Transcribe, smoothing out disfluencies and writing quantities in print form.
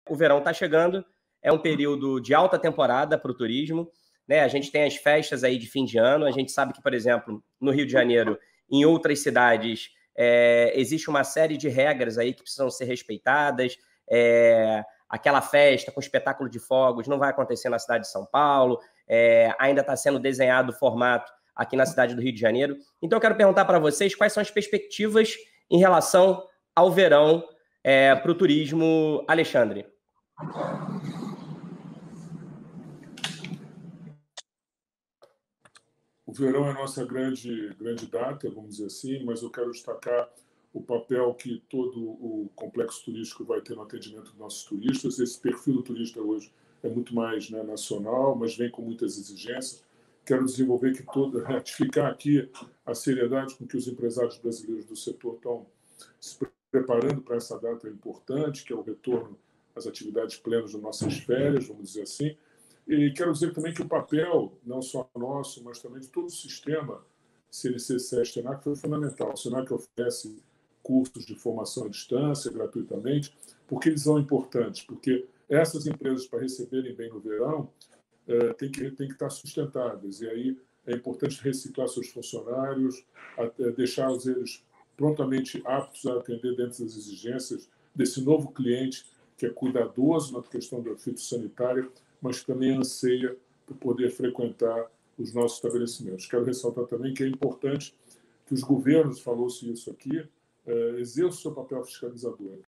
o verão está chegando, é um período de alta temporada para o turismo, né? A gente tem as festas aí de fim de ano, a gente sabe que, por exemplo, no Rio de Janeiro, em outras cidades, existe uma série de regras aí que precisam ser respeitadas, aquela festa com espetáculo de fogos não vai acontecer na cidade de São Paulo, ainda está sendo desenhado o formato aqui na cidade do Rio de Janeiro. Então, eu quero perguntar para vocês quais são as perspectivas em relação ao verão para o turismo. Alexandre. O verão é a nossa grande data, vamos dizer assim, mas eu quero destacar o papel que todo o complexo turístico vai ter no atendimento dos nossos turistas. Esse perfil do turista hoje é muito mais, né, nacional, mas vem com muitas exigências. Quero desenvolver ratificar aqui a seriedade com que os empresários brasileiros do setor estão se preparando para essa data importante, que é o retorno às atividades plenas das nossas férias, vamos dizer assim. E quero dizer também que o papel, não só nosso, mas também de todo o sistema CNC, SESC, SENAC, foi fundamental. O SENAC oferece cursos de formação à distância, gratuitamente, porque eles são importantes, porque essas empresas, para receberem bem no verão, tem que estar sustentáveis. E aí é importante reciclar seus funcionários, deixá-los eles prontamente aptos a atender dentro das exigências desse novo cliente que é cuidadoso na questão da fitossanitária, mas que também anseia por poder frequentar os nossos estabelecimentos. Quero ressaltar também que é importante que os governos, falou-se isso aqui, exerçam o seu papel fiscalizador.